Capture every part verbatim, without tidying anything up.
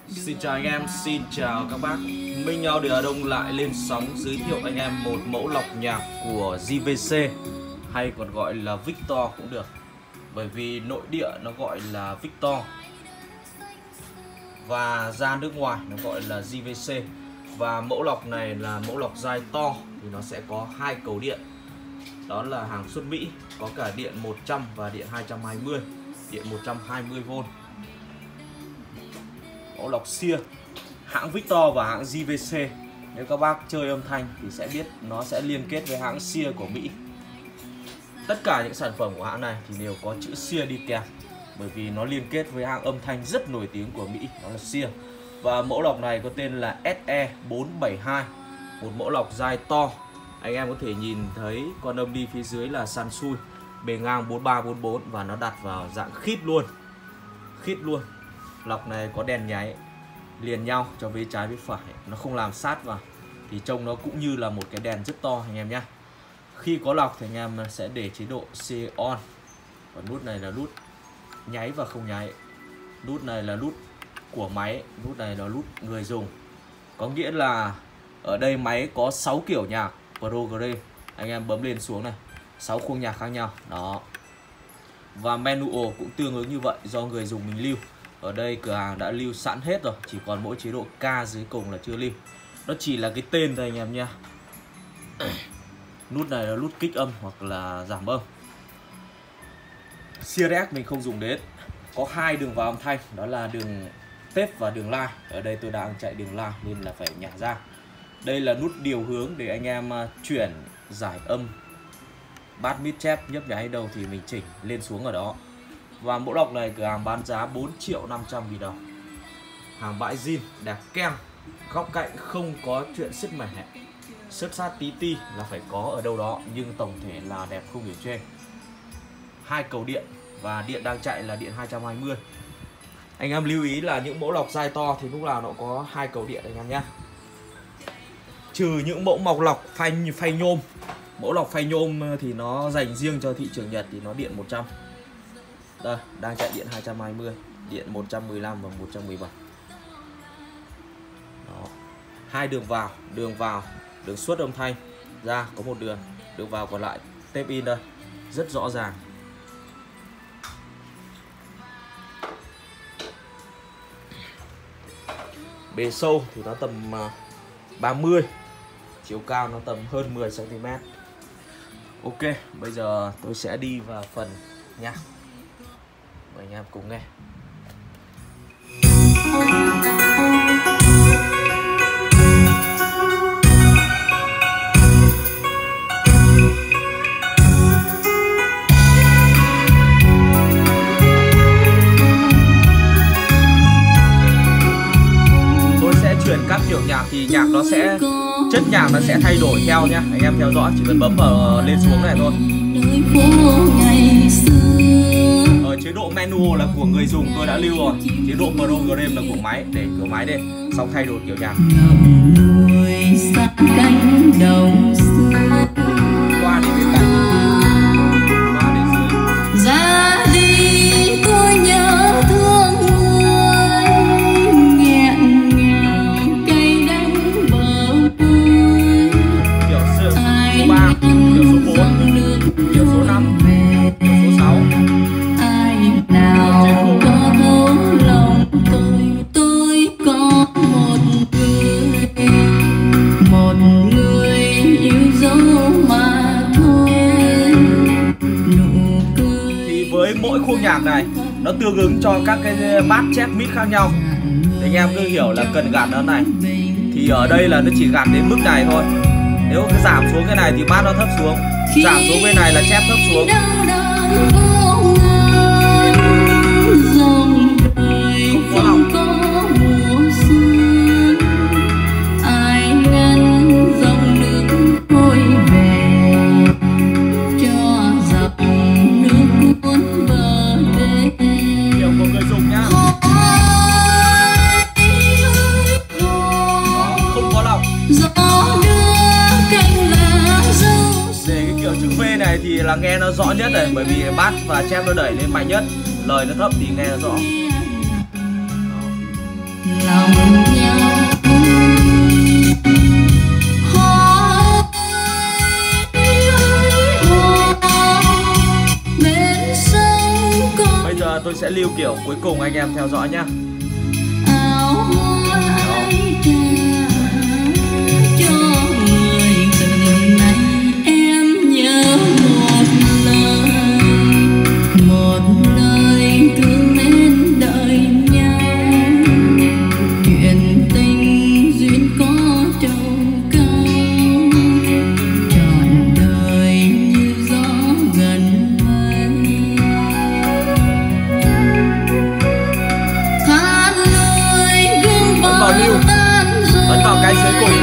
Xin chào anh em, xin chào các bác. Minh Nhau Đứa Đông lại lên sóng giới thiệu anh em một mẫu lọc nhạc của giê vê xê, hay còn gọi là Victor cũng được, bởi vì nội địa nó gọi là Victor và ra nước ngoài nó gọi là giê vê xê. Và mẫu lọc này là mẫu lọc dai to thì nó sẽ có hai cầu điện, đó là hàng xuất Mỹ, có cả điện một trăm và điện hai trăm hai mươi, điện một trăm hai mươi vôn. Mẫu lọc xia hãng Victor và hãng giê vê xê. Nếu các bác chơi âm thanh thì sẽ biết nó sẽ liên kết với hãng xia của Mỹ. Tất cả những sản phẩm của hãng này thì đều có chữ xia đi kèm, bởi vì nó liên kết với hãng âm thanh rất nổi tiếng của Mỹ, đó là xia. Và mẫu lọc này có tên là ét e bốn bảy hai, một mẫu lọc dai to. Anh em có thể nhìn thấy con âm đi phía dưới là Sansui, bề ngang bốn ba bốn bốn và nó đặt vào dạng khít luôn. Khít luôn. Lọc này có đèn nháy liền nhau cho vế trái với phải, nó không làm sát vào, thì trông nó cũng như là một cái đèn rất to anh em nhé. Khi có lọc thì anh em sẽ để chế độ C on. Còn nút này là nút nháy và không nháy. Nút này là nút của máy, nút này là nút người dùng. Có nghĩa là ở đây máy có sáu kiểu nhạc program. Anh em bấm lên xuống này, sáu khuôn nhạc khác nhau. Đó. Và manual cũng tương ứng như vậy, do người dùng mình lưu. Ở đây cửa hàng đã lưu sẵn hết rồi, chỉ còn mỗi chế độ K dưới cùng là chưa lưu. Nó chỉ là cái tên thôi anh em nha. Nút này là nút kích âm hoặc là giảm âm. Series mình không dùng đến. Có hai đường vào âm thanh, đó là đường tape và đường line. Ở đây tôi đang chạy đường line nên là phải nhả ra. Đây là nút điều hướng để anh em chuyển giải âm, bass mid chép, nhấp nháy đâu thì mình chỉnh lên xuống ở đó. Và mẫu lọc này cửa hàng bán giá bốn triệu năm trăm nghìn đồng. Hàng bãi zin, đẹp keng. Góc cạnh không có chuyện sứt mẻ, sứt sát tí ti là phải có ở đâu đó, nhưng tổng thể là đẹp không điểm trên. Hai cầu điện và điện đang chạy là điện hai trăm hai mươi. Anh em lưu ý là những mẫu lọc dai to thì lúc nào nó có hai cầu điện anh em nhé. Trừ những mẫu mọc lọc phay phay nhôm. Mẫu lọc phay nhôm thì nó dành riêng cho thị trường Nhật thì nó điện một trăm. Đây, đang chạy điện hai trăm hai mươi, điện một trăm mười lăm và một trăm mười bảy. Đó. Hai đường vào, đường vào, đường xuất âm thanh ra có một đường, đường vào còn lại tape in đây, rất rõ ràng. Bề sâu thì nó tầm ba mươi, chiều cao nó tầm hơn mười xăng ti mét. Ok, bây giờ tôi sẽ đi vào phần nhạc. Mời anh em cùng nghe. Tôi sẽ chuyển các kiểu nhạc thì nhạc nó sẽ, chất nhạc nó sẽ thay đổi theo nhá. Anh em theo dõi, chỉ cần bấm vào lên xuống này thôi. Ở chế độ manual là của người dùng tôi đã lưu rồi, chế độ program là của máy, để cửa máy đây, xong thay đổi kiểu nhạc. Qua đi bên cạnh, qua đến dưới. Ra đi tôi nhớ thương người, nghẹn ngào cay đắng bờ môi. Kiểu số ba, kiểu số bốn, kiểu số năm, kiểu số sáu. Nào có thấu lòng tôi, tôi có một người, một người yêu dấu mà thôi. Nụ cười. Thì với mỗi khung nhạc này nó tương ứng cho các cái bass chép mid khác nhau, thì anh em cứ hiểu là cần gạt nó này. Thì ở đây là nó chỉ gạt đến mức này thôi. Nếu cứ giảm xuống cái này thì bass nó thấp xuống, giảm xuống bên này là chép thấp xuống. Không có mùa xuân, ai ngăn dòng nước trôi về, cho dòng nước cuốn bờ đê. Kiểu của người dùng nhá. Đó, không có lọc. Để cái kiểu chữ V này thì là nghe nó rõ nhất này, bởi vì bass và chép nó đẩy lên mạnh nhất, lời nó thấp thì nghe nó rõ. Lòng sẽ lưu kiểu cuối cùng, anh em theo dõi nhá. Áo hoa ai trả cho người, từ nay em nhớ một lời, một lời thương nên đợi nhau. Chuyện tình duyên có trầu cao, trọn đời như gió gần mây. Khát lối gương Ấn vào lưu, ấn vào cái dưới cùng.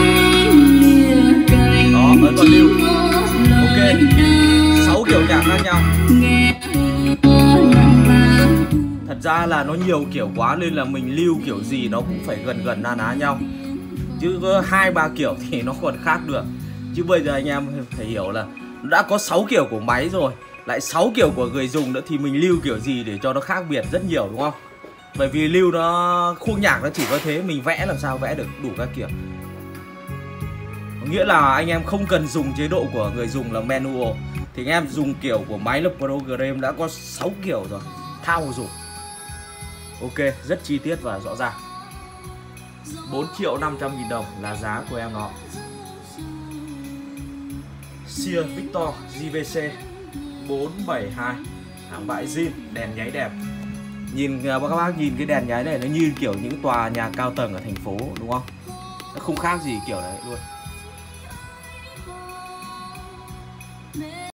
Đó, ấn vào lưu. Ok, sáu kiểu nhạc khác nhau. Thật ra là nó nhiều kiểu quá nên là mình lưu kiểu gì nó cũng phải gần gần na ná nhau. Chứ có hai ba kiểu thì nó còn khác được. Chứ bây giờ anh em phải hiểu là đã có sáu kiểu của máy rồi, lại sáu kiểu của người dùng nữa, thì mình lưu kiểu gì để cho nó khác biệt rất nhiều, đúng không? Bởi vì lưu nó khuôn nhạc nó chỉ có thế, mình vẽ làm sao vẽ được đủ các kiểu. Nghĩa là anh em không cần dùng chế độ của người dùng là manual, thì anh em dùng kiểu của máy là program đã có sáu kiểu rồi, thao dùng. Ok, rất chi tiết và rõ ràng. Bốn triệu năm trăm nghìn đồng là giá của em nó. Sear Victor giê vê xê bốn bảy hai, hãng bãi zin, đèn nháy đẹp. Nhìn các bác nhìn cái đèn nháy này nó như kiểu những tòa nhà cao tầng ở thành phố, đúng không? Nó không khác gì kiểu đấy luôn.